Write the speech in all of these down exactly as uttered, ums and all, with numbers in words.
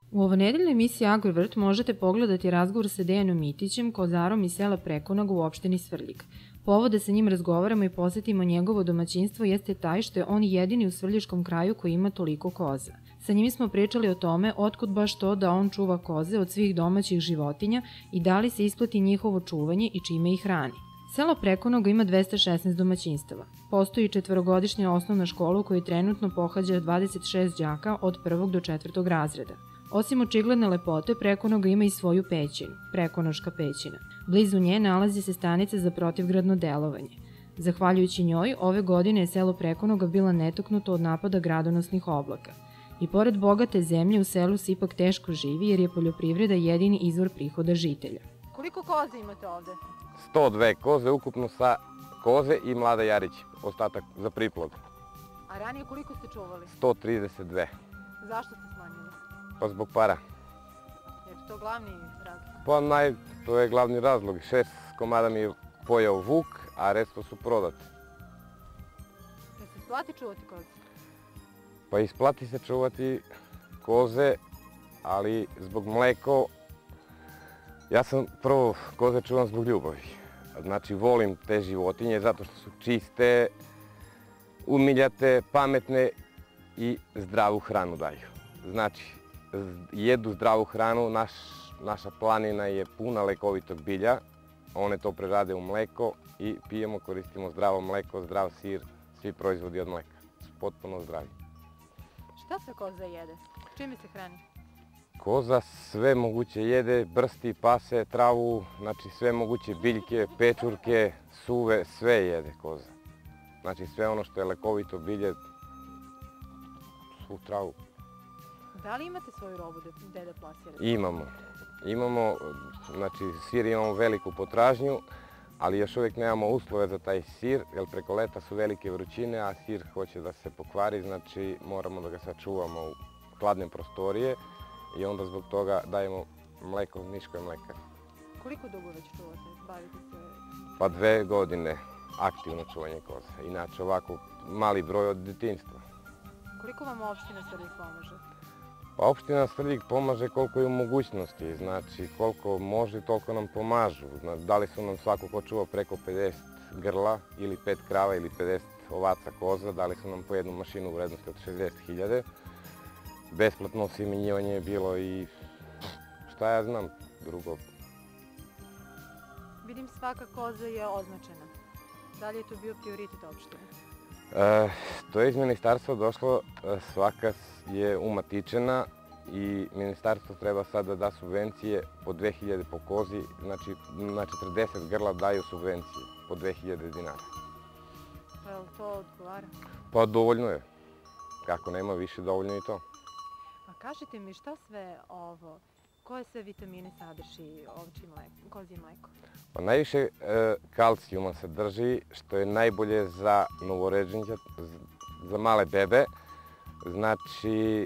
U ovonedeljnoj emisiji Agrovrt možete pogledati razgovor sa Dejanom Mitićem, kozarom iz sela Prekonaga u opštini Svrljig. Povod da sa njim razgovaramo i posetimo njegovo domaćinstvo jeste taj što je on jedini u svrljiškom kraju koji ima toliko koza. Sa njim smo pričali o tome otkud baš to da on čuva koze od svih domaćih životinja i da li se isplati njihovo čuvanje i čime ih hrani. Selo Prekonaga ima dvesta šesnaest domaćinstava. Postoji četvorogodišnja osnovna škola u kojoj trenutno pohađa dvadeset šest đaka od prvog do četvrtog razreda. Osim očigledne lepote, Prekonaga ima i svoju pećinu, Prekonoška pećina. Blizu nje nalazi se stanica za protivgradno delovanje. Zahvaljujući njoj, ove godine je selo Prekonaga bila netaknuto od napada gradonosnih oblaka. I pored bogate zemlje, u selu se ipak teško živi jer je poljoprivreda jedini izvor prihoda žitelja. Koliko koza imate ovde? sto dve koze, ukupno sa koze i mlada jarić, ostatak za priplod. A ranije koliko ste čuvali? sto trideset dve. Zašto ste smanjili? Pa zbog para. Je to glavni razlog? Pa naj, to je glavni razlog. Šest komada mi je pojao vuk, a resto su prodati. Je se isplati čuvati koze? Pa isplati se čuvati koze, ali zbog mleko, ja sam prvo koze čuvam zbog ljubavi. Znači volim te životinje zato što su čiste, umiljate, pametne i zdravu hranu daju. Znači, jedu zdravu hranu, naš, naša planina je puna lekovitog bilja, one to prerade u mleko i pijemo, koristimo zdravo mleko, zdrav sir, svi proizvodi od mleka, su potpuno zdravi. Šta sve koza jede? Čime se hrani? Koza sve moguće jede, brsti, pase, travu, znači sve moguće biljke, pečurke, suve, sve jede koza. Znači sve ono što je lekovito bilje, svu travu. Da li imate svoju robu gde da plasirate? Imamo. Imamo, znači sir imamo veliku potražnju, ali još uvijek nemamo uslove za taj sir, jer preko leta su velike vrućine, a sir hoće da se pokvari, znači moramo da ga sačuvamo u hladne prostorije i onda zbog toga dajemo mleko Niškoj mlekari. Koliko dugo već čuvate? Bavite se? Pa dve godine aktivno čuvanje koza. Inače ovako mali broj od djetinjstva. Koliko vam opština Svrljig pomaže? Pa opština Svrljig pomaže koliko je u mogućnosti, znači koliko može toliko nam pomažu. Da li su nam svako ko čuva preko pedeset grla ili pet krava ili pedeset ovaca koza, dali su nam po jednu mašinu u vrednosti od šezdeset hiljada. Besplatno osjemenjivanje je bilo i šta ja znam drugo. Vidim svaka koza je označena. Da li je to bio prioritet opštine? E, to je iz ministarstva došlo, svaka je umatičena i ministarstvo treba sad da da subvencije po dve hiljade po kozi, znači na četrdeset grla daju subvencije po dve hiljade dinara. Pa je li to odgovara? Pa dovoljno je. Kako nema više, dovoljno i to. A kažite mi šta sve ovo, koje sve vitamine sadrži ovčje mleko, kozje mleko? Pa najviše e, kalcijuma sadrži, što je najbolje za novoređenče, za male bebe. Znači,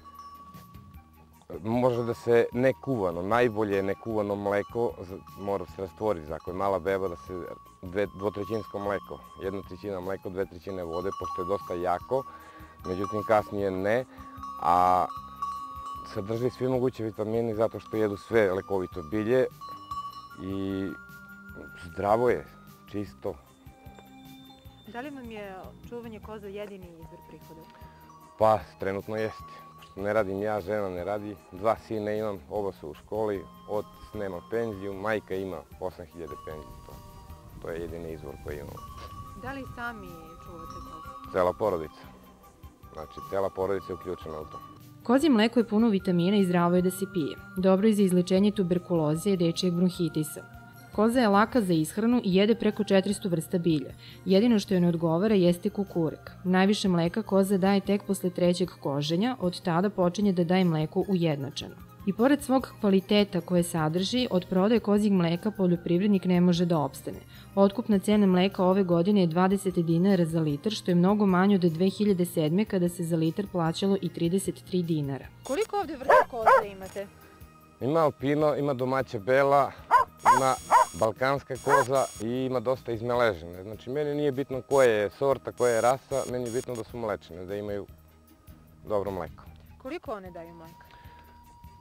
može da se nekuvano, najbolje je nekuvano mleko, mora se rastvoriti. Ako je mala beba, da se dve, dvotrećinsko mleko, jedna trećina mleko, dve trećine vode, pošto je dosta jako, međutim kasnije ne, a sadrži svi moguće vitamini zato što jedu sve lekovito bilje i zdravo je, čisto. Da li vam je čuvanje koza jedini izvor prihoda? Pa, trenutno jeste. Ne radim ja, žena ne radi, dva sine imam, oba su u školi, otac nema penziju, majka ima osam hiljada penziju. To, to je jedini izvor koji imamo. Da li sami čuvate kozu? Cela porodica. Znači, cela porodica je uključena u to. Kozje mleko je puno vitamina i zdravo je da se pije. Dobro je za izlečenje tuberkuloze i dečijeg bronhitisa. Koza je laka za ishranu i jede preko četiristo vrsta bilja. Jedino što joj ne odgovara jeste kukurek. Najviše mleka koza daje tek posle trećeg koženja, od tada počinje da daje mleko ujednačeno. I pored svog kvaliteta koje sadrži, od prodaje kozjeg mleka poljoprivrednik ne može da opstane. Otkupna cena mleka ove godine je dvadeset dinara za litar, što je mnogo manje od dve hiljade sedme kada se za litar plaćalo i trideset tri dinara. Koliko ovde vrsta koza imate? Ima alpino, ima domaća bela, ima balkanska koza i ima dosta izmeležene. Znači, meni nije bitno koja je sorta, koja je rasa, meni je bitno da su mlečne, da imaju dobro mleko. Koliko one daju mleka?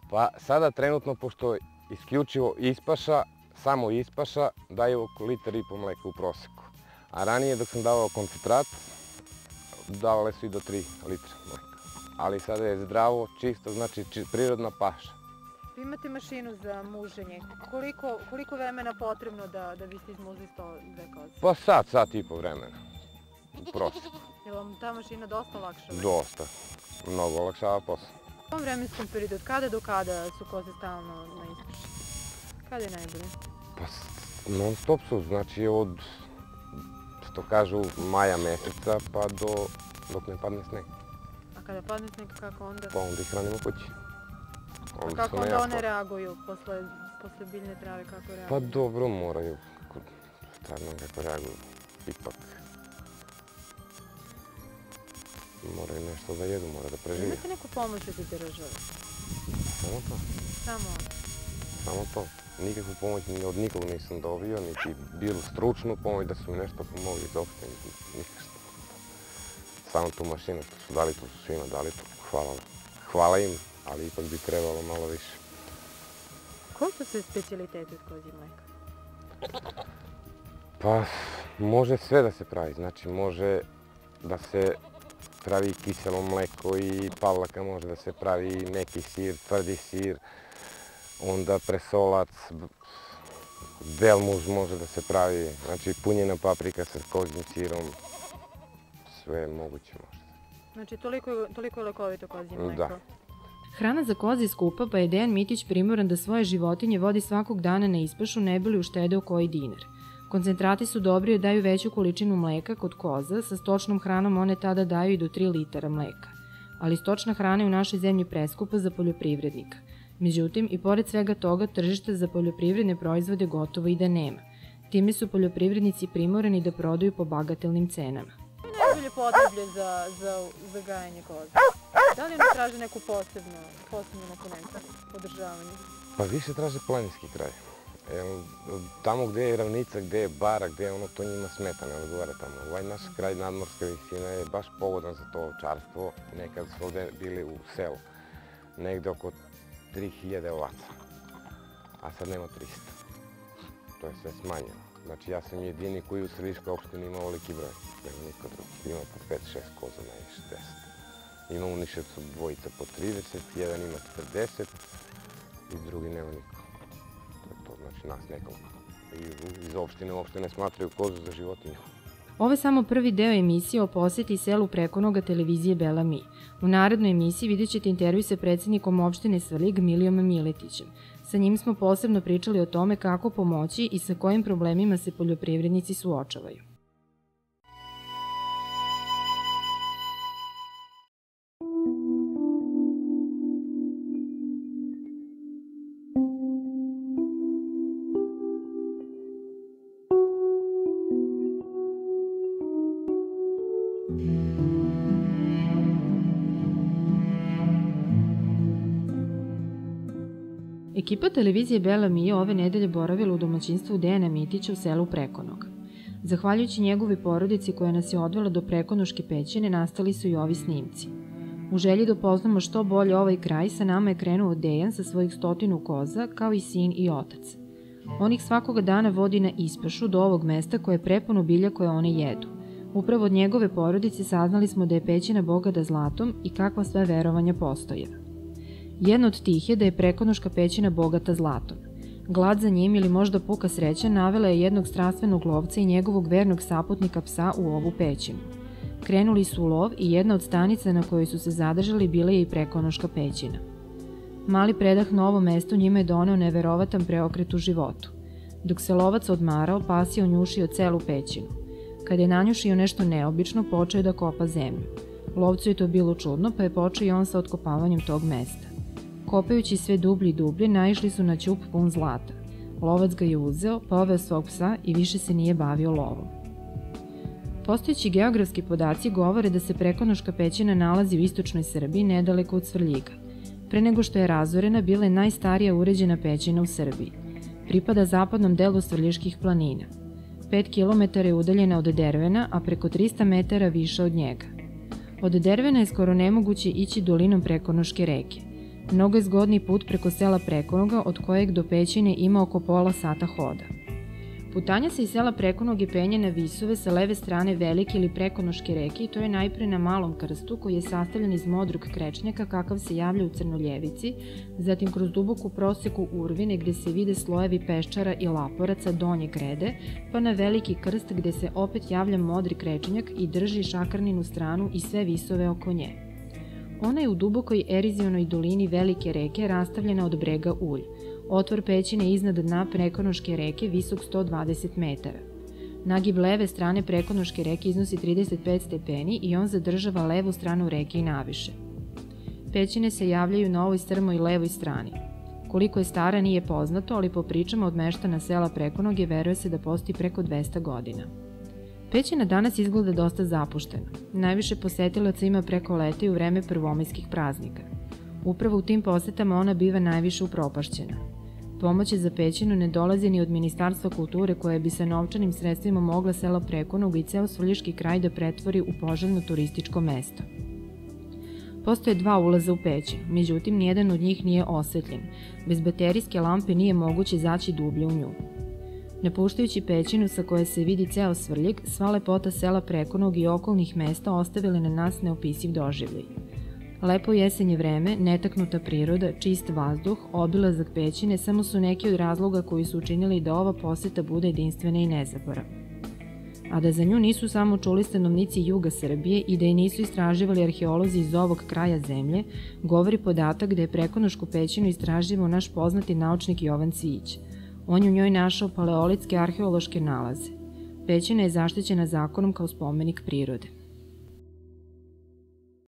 Pa sada trenutno, pošto isključivo ispaša, samo ispaša, daju oko litar i po mleka u proseku. A ranije dok sam davao koncentrat, davale su i do tri litra mleka. Ali sada je zdravo, čisto, znači prirodna paša. Vi imate mašinu za muženje. Koliko, koliko vremena potrebno da, da biste izmuzli sto dve koze? Pa sat, sat i po vremena u proseku. Je vam ta mašina dosta lakša? Dosta. Mnogo olakšava posao. U tom vremenskom periodu, od kada do kada su koze stalno na ispaši? Kada je najbolje? Pa non stop su, znači od, što kažu, maja meseca pa do dok ne padne sneg. A kada padne sneg, kako onda? Pa onda ih hranimo kući. A kako onda one reaguju posle, posle biljne trave, kako reaguju? Pa dobro, moraju, stvarno kako reaguju, ipak. Moraju nešto da jedu, moraju da prežive. Imate neku pomoć od države? Samo to. Samo? Samo to. Nikakvu pomoć od nikog nisam dobio, niti bilo stručnu pomoć da su mi nešto pomogli iz opštine, ništa. Samo tu mašinu što su dali, to su svima dali, to hvala. Hvala im, ali ipak bi trebalo malo više. Koji su sve specijaliteti od kozjeg mleka? Pa, može sve da se pravi, znači može da se pravi kiselo mleko i pavlaka, može da se pravi meki sir, tvrdi sir, onda presolac, belmuz može da se pravi, znači punjena paprika sa kozjim sirom, sve moguće može. Znači toliko, toliko je lekovito kozje mleko? Da. Hrana za koze je skupa, pa je Dejan Mitić primoran da svoje životinje vodi svakog dana na ispašu ne bi li uštedeo koji dinar. Koncentrati su dobri jer daju veću količinu mleka kod koza, sa stočnom hranom one tada daju i do tri litara mleka. Ali stočna hrana je u našoj zemlji preskupa za poljoprivrednika. Međutim, i pored svega toga, tržište za poljoprivredne proizvode gotovo i da nema. Time su poljoprivrednici primorani da prodaju po bagatelnim cenama. Koje je najbolje podneblje za, za, za gajanje koza? Da li oni traže neku posebnu, posebnu neku podržavanje? Pa više traže planinski kraj. Tamo gde je ravnica, gde je bara, gde je ono, to njima smeta, ne odgovara tamo. Ovaj naš kraj, nadmorska visina, je baš pogodan za to ovčarstvo. Nekad su ovde bili u selu, negde oko tri hiljade ovaca, a sad nema trista. To je sve smanjeno. Znači ja sam jedini koji u Svrljiškoj opštini ima ovoliki broj. Nema niko drugi. Ima po pet šest koza, najviše deset. Ima u Niševcu dvojica po trideset, jedan ima četrdeset i drugi nema niko. To je to, znači nas nekoliko. I iz opštine uopšte ne smatraju kozu za životinju. Ovo je samo prvi deo emisije o poseti selu Prekonoga televizije Bela Mi. U narednoj emisiji vidjet ćete intervju sa predsjednikom opštine Svrljig Milijom Miletićem. Sa njim smo posebno pričali o tome kako pomoći i sa kojim problemima se poljoprivrednici suočavaju. Ekipa televizije Bela Mi je ove nedelje boravila u domaćinstvu Dejana Mitića u selu Prekonog. Zahvaljujući njegovoj porodici koja nas je odvela do Prekonoške pećine, nastali su i ovi snimci. U želji da upoznamo što bolje ovaj kraj, sa nama je krenuo Dejan sa svojih stotinu koza, kao i sin i otac. On ih svakoga dana vodi na ispašu do ovog mesta koje je prepuno bilja koje one jedu. Upravo od njegove porodice saznali smo da je pećina bogata zlatom i kakva sve verovanja postoje. Jedno od tih je da je Prekonoška pećina bogata zlatom. Glad za njim ili možda puka sreća navela je jednog strastvenog lovca i njegovog vernog saputnika psa u ovu pećinu. Krenuli su u lov i jedna od stanica na kojoj su se zadržali bila je i Prekonoška pećina. Mali predah na ovom mestu njima je doneo neverovatan preokret u životu. Dok se lovac odmarao, pas je onjušio celu pećinu. Kad je nanjušio nešto neobično, počeo je da kopa zemlju. Lovcu je to bilo čudno, pa je počeo i on sa otkopavanjem tog mesta. Kopajući sve dublje i dublje, naišli su na ćup pun zlata. Lovac ga je uzeo, poveo svog psa i više se nije bavio lovom. Postojeći geografski podaci govore da se Prekonoška pećina nalazi u istočnoj Srbiji, nedaleko od Svrljiga. Pre nego što je razorena, bila je najstarija uređena pećina u Srbiji. Pripada zapadnom delu Svrljiških planina. Pet kilometara je udaljena od Dervena, a preko trista metara više od njega. Od Dervena je skoro nemoguće ići dolinom Prekonoške reke. Mnogo je zgodni put preko sela Prekonoga, od kojeg do pećine ima oko pola sata hoda. Putanja se iz sela Prekonoge penje na visove sa leve strane Velike ili Prekonoške reke i to je najpre na Malom krstu koji je sastavljen iz modrog krečnjaka kakav se javlja u Crnoljevici, zatim kroz duboku proseku Urvine gde se vide slojevi peščara i laporaca donje grede, pa na Veliki krst gde se opet javlja modri krečnjak i drži šakarninu stranu i sve visove oko nje. Ona je u dubokoj erizionoj dolini Velike reke rastavljena od brega Ulj. Otvor pećine iznad dna Prekonoške reke visok sto dvadeset metara. Nagib leve strane Prekonoške reke iznosi trideset pet stepeni i on zadržava levu stranu reke i naviše. Pećine se javljaju na ovoj strmoj levoj strani. Koliko je stara nije poznato, ali po pričama od meštana sela Prekonoge veruje se da postoji preko dvesta godina. Pećina danas izgleda dosta zapuštena. Najviše posetilaca ima preko leta i u vreme prvomajskih praznika. Upravo u tim posetama ona biva najviše upropašćena. Pomoć za pećinu ne dolazi ni od Ministarstva kulture koje bi sa novčanim sredstvima mogla selo Prekonogu i ceo Svrljiški kraj da pretvori u poželjno turističko mesto. Postoje dva ulaza u pećinu, međutim nijedan od njih nije osvetljen. Bez baterijske lampe nije moguće zaći dublje u nju. Napuštajući pećinu sa koje se vidi ceo Svrljig, sva lepota sela Prekonog i okolnih mesta ostavili na nas neopisiv doživljaj. Lepo jesenje vreme, netaknuta priroda, čist vazduh, obilazak pećine samo su neki od razloga koji su učinili da ova poseta bude jedinstvena i nezaboravna. A da za nju nisu samo čuli stanovnici juga Srbije i da je nisu istraživali arheolozi iz ovog kraja zemlje, govori podatak da je Prekonošku pećinu istraživao naš poznati naučnik Jovan Cvijić. On je u njoj našao paleolitske arheološke nalaze. Pećina je zaštićena zakonom kao spomenik prirode.